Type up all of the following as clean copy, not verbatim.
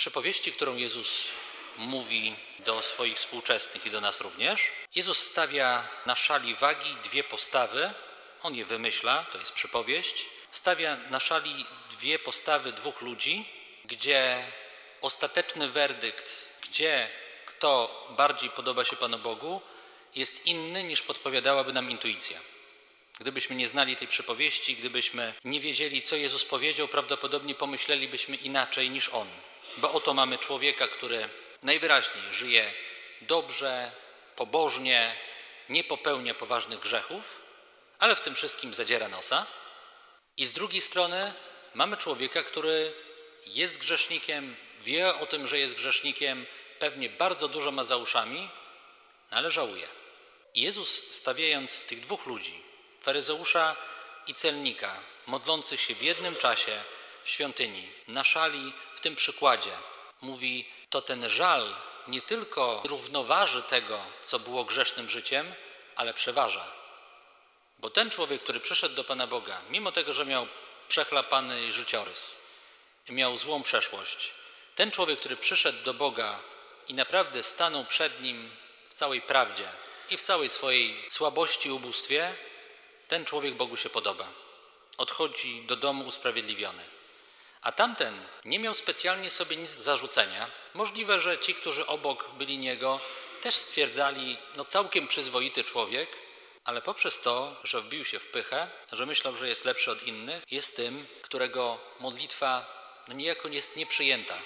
przypowieści, którą Jezus mówi do swoich współczesnych i do nas również, Jezus stawia na szali wagi dwie postawy, on je wymyśla, to jest przypowieść, stawia na szali dwie postawy dwóch ludzi, gdzie ostateczny werdykt, gdzie kto bardziej podoba się Panu Bogu, jest inny niż podpowiadałaby nam intuicja. Gdybyśmy nie znali tej przypowieści, gdybyśmy nie wiedzieli, co Jezus powiedział, prawdopodobnie pomyślelibyśmy inaczej niż On. Bo oto mamy człowieka, który najwyraźniej żyje dobrze, pobożnie, nie popełnia poważnych grzechów, ale w tym wszystkim zadziera nosa. I z drugiej strony mamy człowieka, który jest grzesznikiem, wie o tym, że jest grzesznikiem, pewnie bardzo dużo ma za uszami, ale żałuje. I Jezus, stawiając tych dwóch ludzi, faryzeusza i celnika, modlących się w jednym czasie w świątyni, na szali w tym przykładzie, mówi, to ten żal nie tylko równoważy tego, co było grzesznym życiem, ale przeważa. Bo ten człowiek, który przyszedł do Pana Boga, mimo tego, że miał przechlapany życiorys, miał złą przeszłość, ten człowiek, który przyszedł do Boga i naprawdę stanął przed Nim w całej prawdzie i w całej swojej słabości i ubóstwie, ten człowiek Bogu się podoba. Odchodzi do domu usprawiedliwiony. A tamten nie miał specjalnie sobie nic do zarzucenia. Możliwe, że ci, którzy obok byli niego, też stwierdzali, no całkiem przyzwoity człowiek, ale poprzez to, że wbił się w pychę, że myślał, że jest lepszy od innych, jest tym, którego modlitwa niejako jest nieprzyjęta.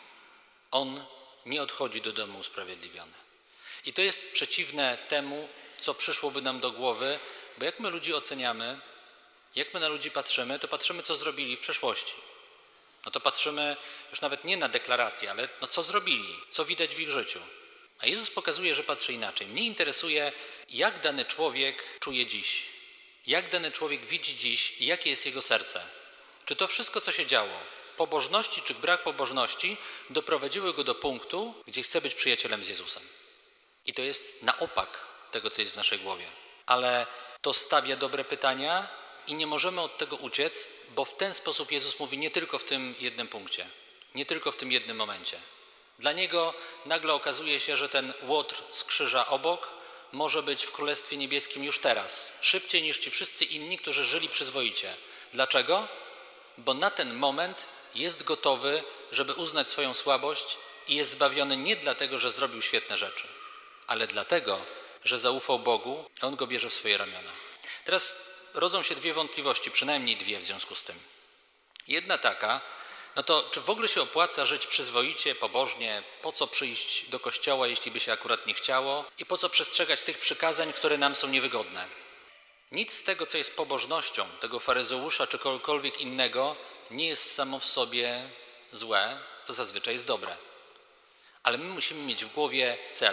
On nie odchodzi do domu usprawiedliwiony. I to jest przeciwne temu, co przyszłoby nam do głowy, bo jak my ludzi oceniamy, jak my na ludzi patrzymy, to patrzymy, co zrobili w przeszłości. No to patrzymy już nawet nie na deklaracje, ale no co zrobili, co widać w ich życiu. A Jezus pokazuje, że patrzy inaczej. Mnie interesuje, jak dany człowiek czuje dziś, jak dany człowiek widzi dziś i jakie jest jego serce. Czy to wszystko, co się działo, pobożności czy brak pobożności, doprowadziły go do punktu, gdzie chce być przyjacielem z Jezusem. I to jest na opak tego, co jest w naszej głowie. Ale to stawia dobre pytania i nie możemy od tego uciec, bo w ten sposób Jezus mówi nie tylko w tym jednym punkcie, nie tylko w tym jednym momencie. Dla Niego nagle okazuje się, że ten łotr z krzyża obok może być w Królestwie Niebieskim już teraz, szybciej niż ci wszyscy inni, którzy żyli przyzwoicie. Dlaczego? Bo na ten moment jest gotowy, żeby uznać swoją słabość i jest zbawiony nie dlatego, że zrobił świetne rzeczy, ale dlatego, że zaufał Bogu i On go bierze w swoje ramiona. Teraz rodzą się dwie wątpliwości, przynajmniej dwie w związku z tym. Jedna taka, no to czy w ogóle się opłaca żyć przyzwoicie, pobożnie, po co przyjść do kościoła, jeśli by się akurat nie chciało i po co przestrzegać tych przykazań, które nam są niewygodne. Nic z tego, co jest pobożnością tego faryzeusza czy kogokolwiek innego, nie jest samo w sobie złe, to zazwyczaj jest dobre. Ale my musimy mieć w głowie cel.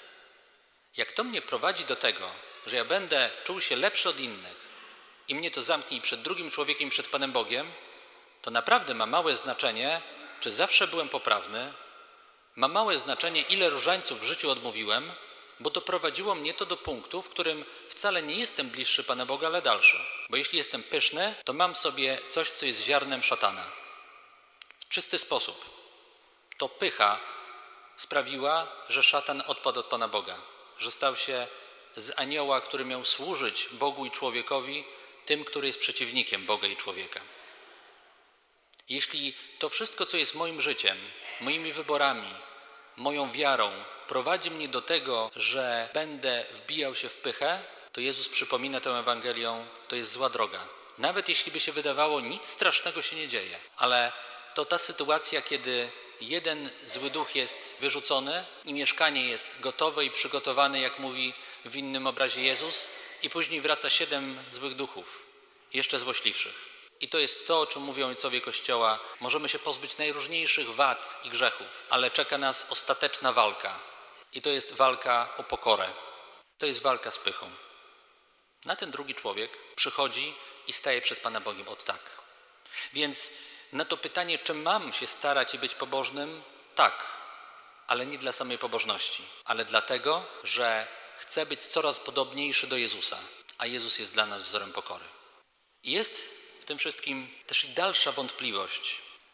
Jak to mnie prowadzi do tego, że ja będę czuł się lepszy od innych i mnie to zamknie przed drugim człowiekiem, przed Panem Bogiem, to naprawdę ma małe znaczenie, czy zawsze byłem poprawny, ma małe znaczenie, ile różańców w życiu odmówiłem, bo doprowadziło mnie to do punktu, w którym wcale nie jestem bliższy Pana Boga, ale dalszy. Bo jeśli jestem pyszny, to mam sobie coś, co jest ziarnem szatana. W czysty sposób. To pycha sprawiła, że szatan odpadł od Pana Boga, że stał się z anioła, który miał służyć Bogu i człowiekowi, tym, który jest przeciwnikiem Boga i człowieka. Jeśli to wszystko, co jest moim życiem, moimi wyborami, moją wiarą, prowadzi mnie do tego, że będę wbijał się w pychę, to Jezus przypomina tę Ewangelią, to jest zła droga. Nawet jeśli by się wydawało, nic strasznego się nie dzieje, ale to ta sytuacja, kiedy jeden zły duch jest wyrzucony i mieszkanie jest gotowe i przygotowane, jak mówi w innym obrazie Jezus, i później wraca 7 złych duchów, jeszcze złośliwszych. I to jest to, o czym mówią ojcowie Kościoła. Możemy się pozbyć najróżniejszych wad i grzechów, ale czeka nas ostateczna walka. I to jest walka o pokorę. To jest walka z pychą. Na ten drugi człowiek przychodzi i staje przed Pana Bogiem od tak. Więc na to pytanie, czy mam się starać i być pobożnym? Tak, ale nie dla samej pobożności, ale dlatego, że chcę być coraz podobniejszy do Jezusa, a Jezus jest dla nas wzorem pokory. I jest w tym wszystkim też i dalsza wątpliwość.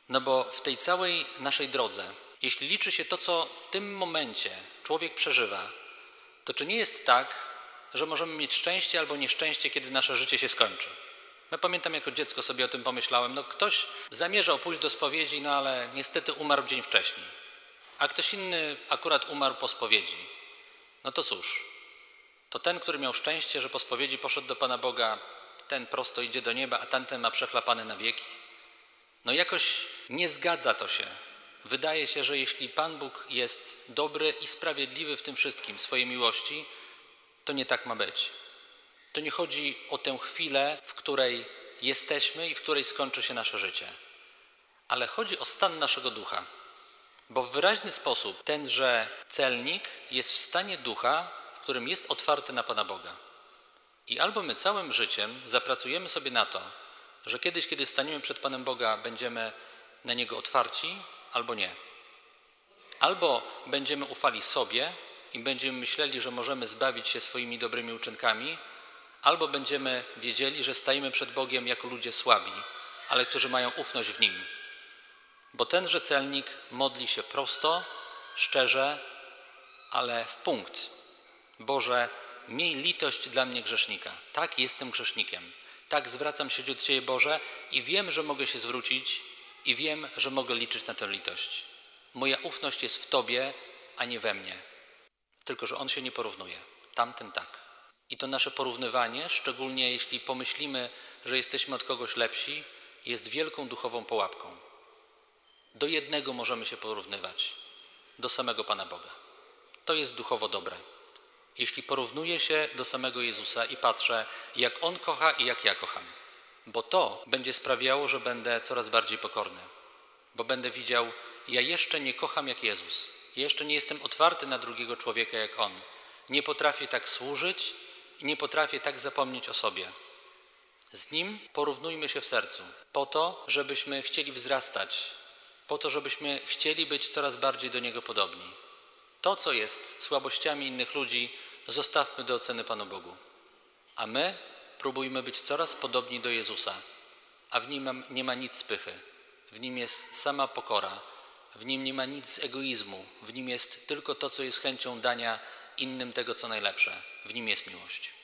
No bo w tej całej naszej drodze, jeśli liczy się to, co w tym momencie człowiek przeżywa, to czy nie jest tak, że możemy mieć szczęście albo nieszczęście, kiedy nasze życie się skończy? Ja pamiętam, jako dziecko sobie o tym pomyślałem, no ktoś zamierzał pójść do spowiedzi, no ale niestety umarł dzień wcześniej, a ktoś inny akurat umarł po spowiedzi. No to cóż, to ten, który miał szczęście, że po spowiedzi poszedł do Pana Boga, ten prosto idzie do nieba, a tamten ma przechlapane na wieki. No jakoś nie zgadza to się. Wydaje się, że jeśli Pan Bóg jest dobry i sprawiedliwy w tym wszystkim, w swojej miłości, to nie tak ma być. To nie chodzi o tę chwilę, w której jesteśmy i w której skończy się nasze życie, ale chodzi o stan naszego ducha. Bo w wyraźny sposób tenże celnik jest w stanie ducha, w którym jest otwarty na Pana Boga. I albo my całym życiem zapracujemy sobie na to, że kiedyś, kiedy staniemy przed Panem Boga, będziemy na Niego otwarci, albo nie. Albo będziemy ufali sobie i będziemy myśleli, że możemy zbawić się swoimi dobrymi uczynkami, albo będziemy wiedzieli, że stajemy przed Bogiem jako ludzie słabi, ale którzy mają ufność w Nim. Bo tenże celnik modli się prosto, szczerze, ale w punkt. Boże, miej litość dla mnie grzesznika. Tak, jestem grzesznikiem. Tak, zwracam się do Ciebie, Boże, i wiem, że mogę się zwrócić i wiem, że mogę liczyć na tę litość. Moja ufność jest w Tobie, a nie we mnie. Tylko że On się nie porównuje. Tamten tak. I to nasze porównywanie, szczególnie jeśli pomyślimy, że jesteśmy od kogoś lepsi, jest wielką duchową pułapką. Do jednego możemy się porównywać. Do samego Pana Boga. To jest duchowo dobre. Jeśli porównuję się do samego Jezusa i patrzę, jak On kocha i jak ja kocham. Bo to będzie sprawiało, że będę coraz bardziej pokorny. Bo będę widział, ja jeszcze nie kocham jak Jezus. Ja jeszcze nie jestem otwarty na drugiego człowieka jak On. Nie potrafię tak służyć i nie potrafię tak zapomnieć o sobie. Z Nim porównujmy się w sercu, po to, żebyśmy chcieli wzrastać, po to, żebyśmy chcieli być coraz bardziej do Niego podobni. To, co jest słabościami innych ludzi, zostawmy do oceny Panu Bogu. A my próbujmy być coraz podobni do Jezusa, a w Nim nie ma nic z pychy. W Nim jest sama pokora, w Nim nie ma nic z egoizmu, w Nim jest tylko to, co jest chęcią dania innym tego, co najlepsze. W Nim jest miłość.